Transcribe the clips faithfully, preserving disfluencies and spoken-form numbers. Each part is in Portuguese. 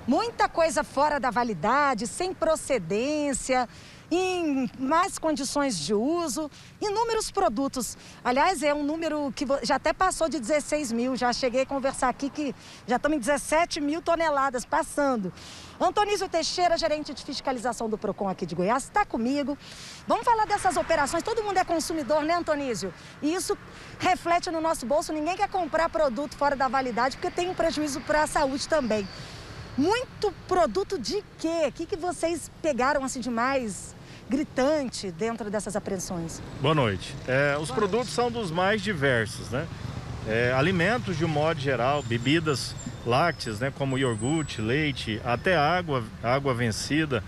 Muita coisa fora da validade, sem procedência, em más condições de uso, inúmeros produtos. Aliás, é um número que já até passou de dezesseis mil, já cheguei a conversar aqui que já estamos em dezessete mil toneladas passando. Antonísio Teixeira, gerente de fiscalização do Procon aqui de Goiás, está comigo. Vamos falar dessas operações. Todo mundo é consumidor, né, Antonísio? E isso reflete no nosso bolso. Ninguém quer comprar produto fora da validade porque tem um prejuízo para a saúde também. Muito produto de quê? O que, que vocês pegaram assim de mais gritante dentro dessas apreensões? Boa noite. É, os Boa produtos noite. são dos mais diversos, né? É, alimentos de um modo geral, bebidas lácteas, né? Como iogurte, leite, até água, água vencida,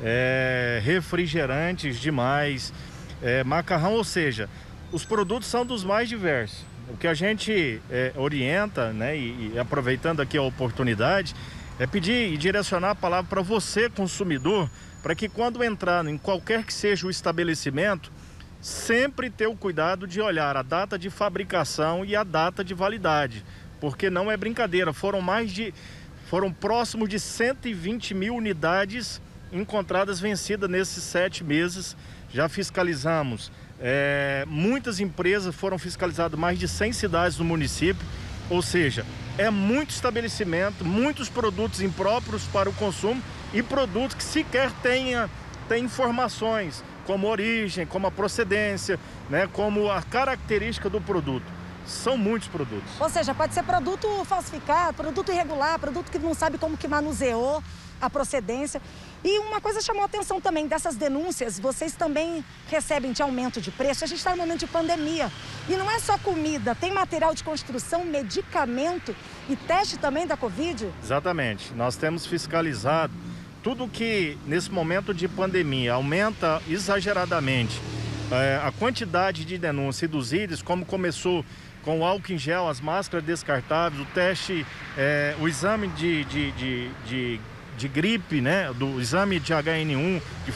é, refrigerantes demais, é, macarrão, ou seja, os produtos são dos mais diversos. O que a gente é, orienta, né? E, e aproveitando aqui a oportunidade, é pedir e direcionar a palavra para você, consumidor, para que quando entrar em qualquer que seja o estabelecimento, sempre ter o cuidado de olhar a data de fabricação e a data de validade, porque não é brincadeira, foram mais de, foram próximos de cento e vinte mil unidades encontradas vencidas nesses sete meses. Já fiscalizamos, é, muitas empresas foram fiscalizadas, mais de cem cidades no município, ou seja, é muito estabelecimento, muitos produtos impróprios para o consumo e produtos que sequer tenha, tem informações como origem, como a procedência, né, como a característica do produto. São muitos produtos. Ou seja, pode ser produto falsificado, produto irregular, produto que não sabe como que manuseou a procedência. E uma coisa chamou a atenção também dessas denúncias, vocês também recebem de aumento de preço. A gente está no momento de pandemia e não é só comida, tem material de construção, medicamento e teste também da Covid? Exatamente, nós temos fiscalizado tudo que nesse momento de pandemia aumenta exageradamente é, a quantidade de denúncias dos íris, como começou com o álcool em gel, as máscaras descartáveis, o teste, é, o exame de, de, de, de de gripe, né, do exame de H N um, de,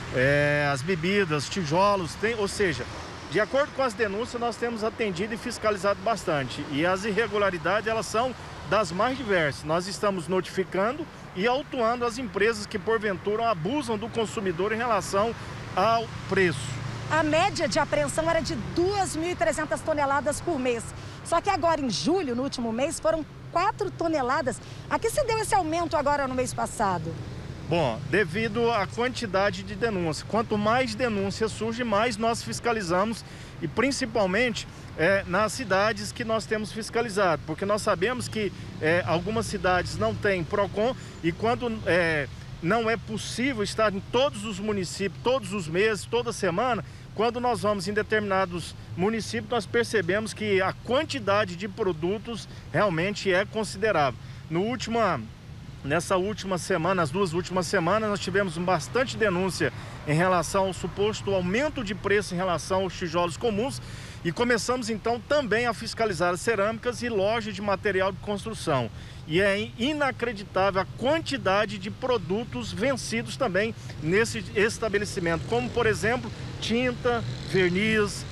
é, as bebidas, tijolos, tem, ou seja, de acordo com as denúncias, nós temos atendido e fiscalizado bastante. E as irregularidades, elas são das mais diversas. Nós estamos notificando e autuando as empresas que, porventura, abusam do consumidor em relação ao preço. A média de apreensão era de duas mil e trezentas toneladas por mês. Só que agora, em julho, no último mês, foram quatro toneladas. A que se deu esse aumento agora no mês passado? Bom, devido à quantidade de denúncias. Quanto mais denúncias surgem, mais nós fiscalizamos e principalmente é, nas cidades que nós temos fiscalizado, porque nós sabemos que é, algumas cidades não têm Procon e quando é, não é possível estar em todos os municípios, todos os meses, toda semana, quando nós vamos em determinados municípios, nós percebemos que a quantidade de produtos realmente é considerável. No última, nessa última semana, as duas últimas semanas, nós tivemos bastante denúncia em relação ao suposto aumento de preço em relação aos tijolos comuns e começamos então também a fiscalizar as cerâmicas e lojas de material de construção. E é inacreditável a quantidade de produtos vencidos também nesse estabelecimento, como por exemplo, tinta, verniz,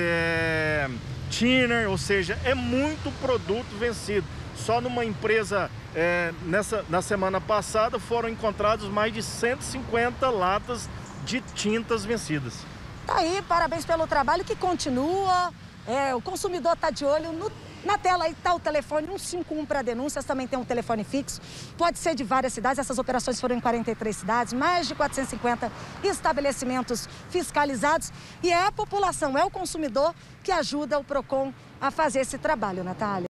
é, thinner, ou seja, é muito produto vencido. Só numa empresa, é, nessa, na semana passada, foram encontrados mais de cento e cinquenta latas de tintas vencidas. Tá aí, parabéns pelo trabalho que continua. É, o consumidor está de olho no, na tela aí está o telefone um cinco um para denúncias, também tem um telefone fixo. Pode ser de várias cidades, essas operações foram em quarenta e três cidades, mais de quatrocentos e cinquenta estabelecimentos fiscalizados. E é a população, é o consumidor que ajuda o Procon a fazer esse trabalho, Natália.